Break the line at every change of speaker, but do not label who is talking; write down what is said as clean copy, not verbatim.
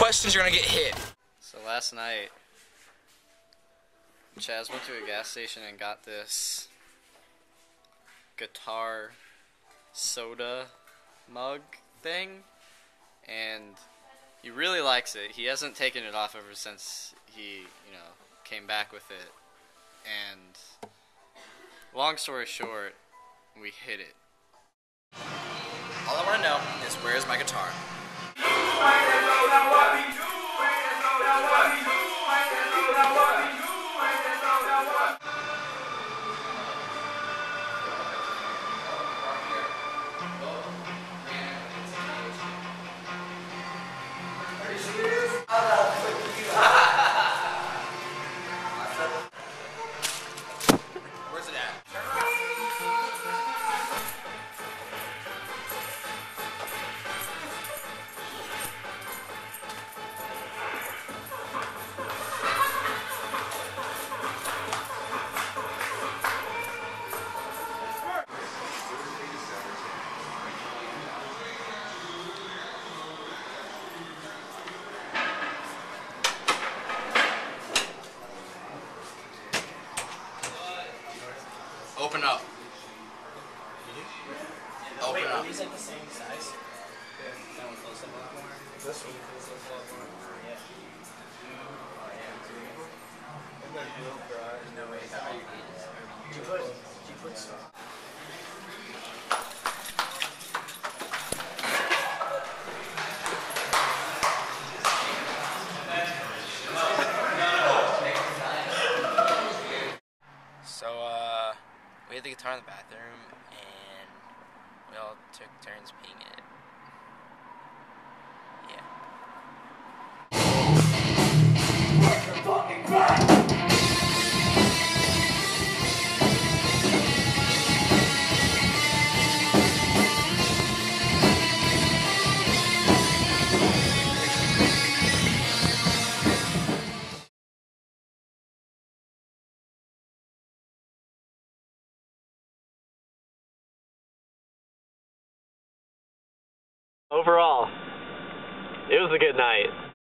questions, you're gonna get hit.
So last night, Chaz went to a gas station and got this guitar soda mug thing, and he really likes it. He hasn't taken it off ever since he, came back with it. And long story short, we hit it.
All I want to know is, where's my guitar? Where's it at? Open up. Open up.
Are these like the same size? That one close up a lot more. This one close up a lot more. Yeah. Oh yeah. And then blue garage. No way. Did you put stuff?
So, we had the guitar in the bathroom, and we all took turns peeing in it. Yeah.
Overall, it was a good night.